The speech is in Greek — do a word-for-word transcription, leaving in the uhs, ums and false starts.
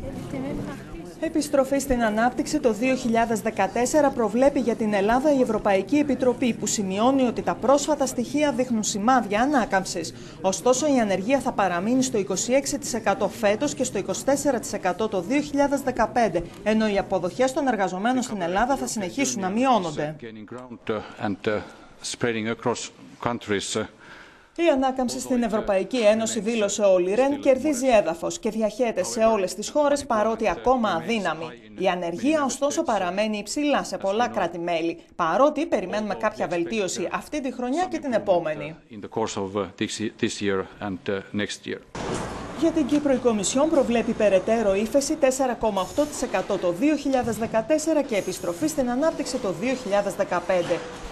Επιστροφή στην ανάπτυξη το δύο χιλιάδες δεκατέσσερα προβλέπει για την Ελλάδα η Ευρωπαϊκή Επιτροπή, που σημειώνει ότι τα πρόσφατα στοιχεία δείχνουν σημάδια ανάκαμψης. Ωστόσο, η ανεργία θα παραμείνει στο είκοσι έξι τοις εκατό φέτος και στο είκοσι τέσσερα τοις εκατό το δύο χιλιάδες δεκαπέντε, ενώ οι αποδοχές των εργαζομένων στην Ελλάδα θα συνεχίσουν να μειώνονται. Η ανάκαμψη στην Ευρωπαϊκή Ένωση, δήλωσε ο Όλι Ρεν, κερδίζει έδαφος και διαχέεται σε όλες τις χώρες, παρότι ακόμα αδύναμη. Η ανεργία, ωστόσο, παραμένει υψηλά σε πολλά κράτη-μέλη, παρότι περιμένουμε κάποια βελτίωση αυτή τη χρονιά και την επόμενη. Για την Κύπρο, η Κομισιόν προβλέπει περαιτέρω ύφεση τέσσερα κόμμα οκτώ τοις εκατό το δύο χιλιάδες δεκατέσσερα και επιστροφή στην ανάπτυξη το δύο χιλιάδες δεκαπέντε.